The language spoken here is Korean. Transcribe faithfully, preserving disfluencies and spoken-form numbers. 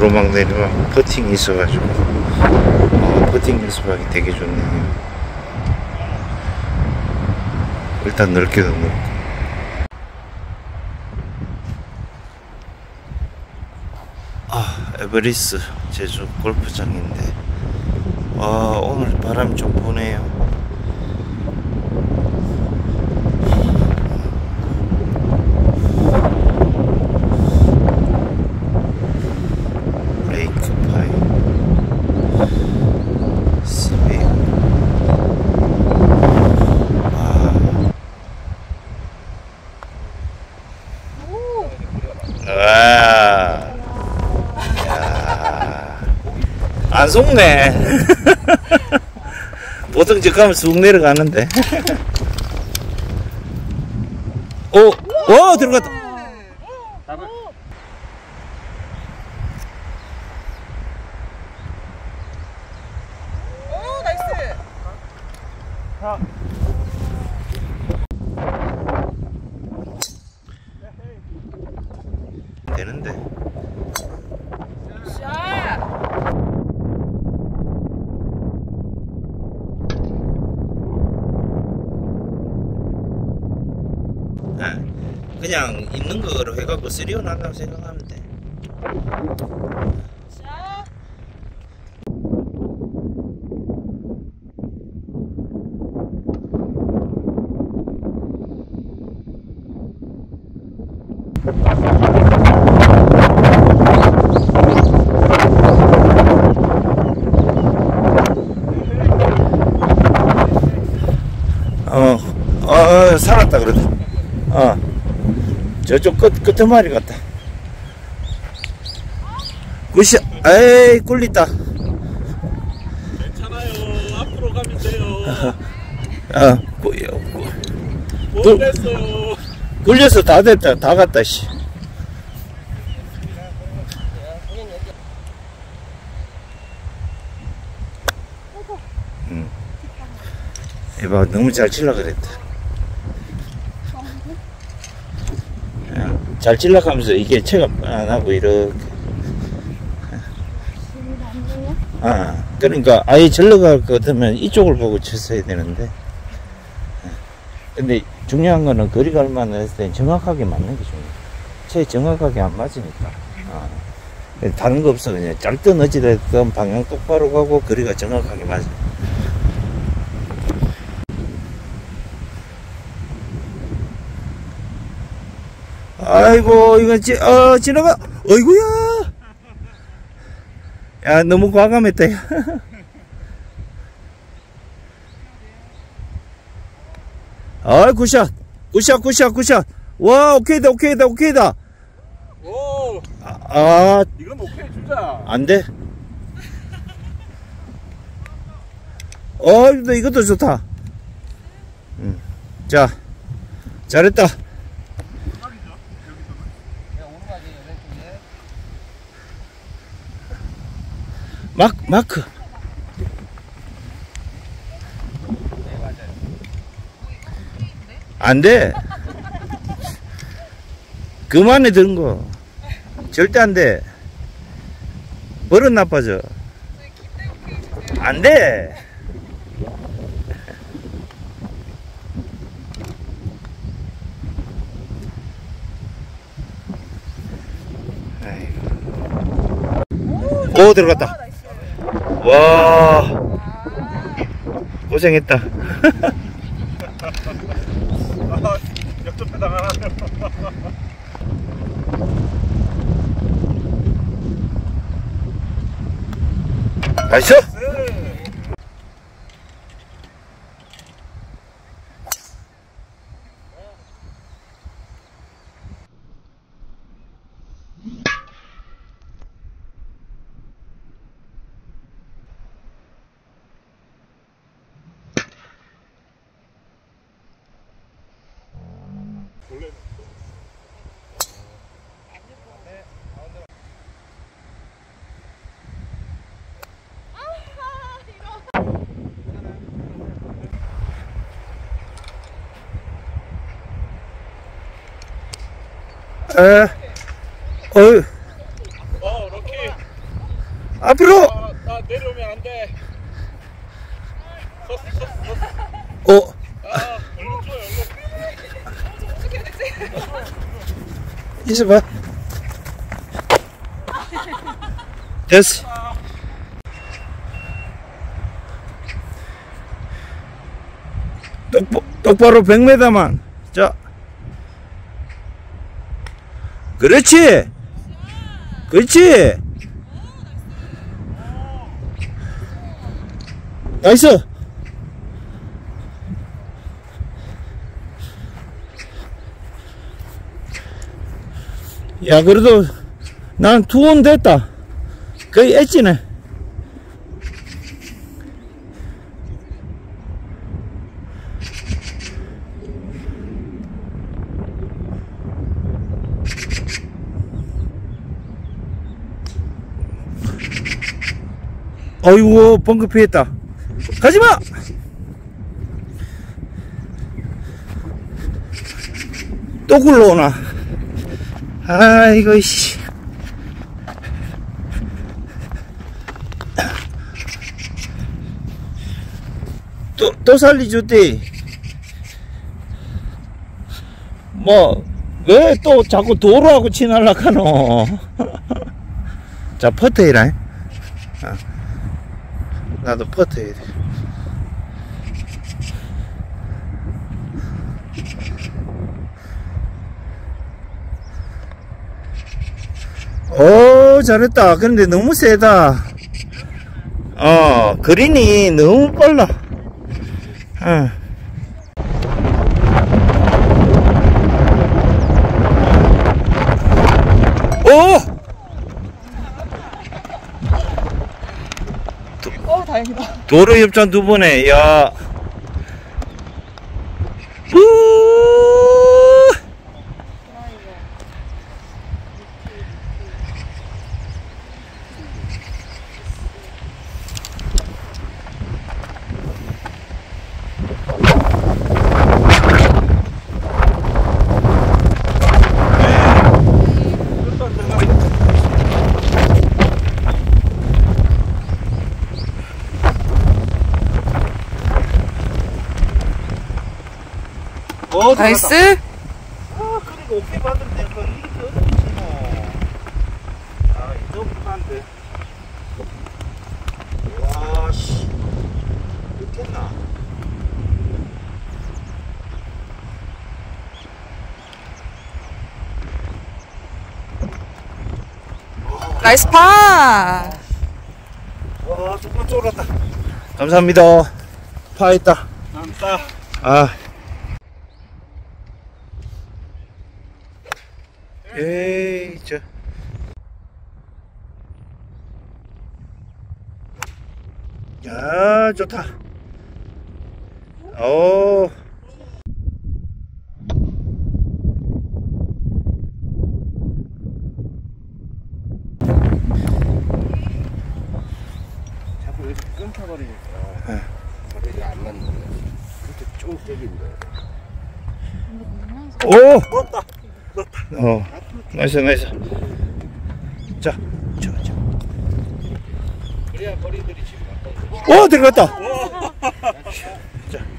오르막 내리막 퍼팅이 있어가지고 어, 퍼팅 연습하기 되게 좋네요. 일단 넓게도 넓고. 아, 에베리스 제주 골프장인데 와, 오늘 바람이 좀 부네요. 레이크파이 스웨이. 와, 야, 안 속네. 보통 저 가면 쑥 내려가는데. 오, 오, 들어갔다. 오, 나이스. 되는데. 그냥 있는 거로 해갖고 쓰리온 한다고 생각하면 돼. 자. 어, 어, 살았다 그래도. 어, 저쪽 끝 끝머리 같다. 굿샷. 에이, 꿀리다. 괜찮아요. 앞으로 가면 돼요. 어, 꿀, 못 냈어요. 꿀려서 다 됐다. 다 갔다, 씨. 응. 이봐, 너무 잘 칠라 그랬다. 잘 찔러가면서 이게 체가 안 하고 이렇게. 아, 그러니까 아예 절러갈 것 같으면 이쪽을 보고 쳤어야 되는데. 근데 중요한 거는 거리가 얼마나 했을 때 정확하게 맞는 게 중요해. 채 정확하게 안 맞으니까. 아, 다른 거 없어. 그냥 짧든 어찌됐든 방향 똑바로 가고 거리가 정확하게 맞아. 아이고, 이거 지, 어, 지나가. 어이구야. 야, 너무 과감했다. 야. 아, 굿샷. 굿샷, 굿샷, 굿샷. 와, 오케이다, 오케이다, 오케이다. 오, 아, 아, 이건 오케이 주자. 안 돼. 어, 이것도 좋다. 음. 자, 잘했다. 마크, 마크. 안 돼. 그만에 드는 거. 절대 안 돼. 버릇 나빠져. 안 돼. 오, 들어갔다. 와, 고생했다. 아, 역전패 당하네요. 나이스. 에, 어이. 어, 럭키. 앞으로. 아, 나 내려오면 안 돼. 섰어, 섰어, 섰어. 어, 아, 얼른 쳐요, 얼른. 있어봐. 됐어. 똑, 똑바로 백 미터만. 자. 그렇지. 그렇지. 나이스. 야, 그래도 난 투혼 됐다. 거의 엣지네. 어이구, 벙커 피했다. 가지마! 또 굴러오나. 아이고, 씨. 또, 또 살리줬대. 뭐, 왜 또 자꾸 도로하고 치날라카노. 자, 퍼트해라. 어. 나도 퍼트해야 돼. 오, 잘했다. 그런데 너무 세다. 어, 그린이 너무 빨라. 어. 오! 어, 다행이다. 도로 협찬 두 번에, 야. 우! 어, 나이스. 아, 그리고 오케이 받으면 돼. 그 이렇게 어렵지 뭐. 아, 이 정도 한데. 와, 씨. 이렇게 했나? 나이스 파. 와, 조금 쫄았다. 감사합니다. 파했다. 남다. 아. 에이, 저. 야, 좋다. 오. 자꾸 이렇게 끊겨버리니까. 머리가 안 맞는 거야. 이렇게 쭉 때린다. 오! 넣었다. 어. 나이스, 나이스. 자, 자, 자. 그래야 머리들이 지금 오, 들어갔다. 오! 자.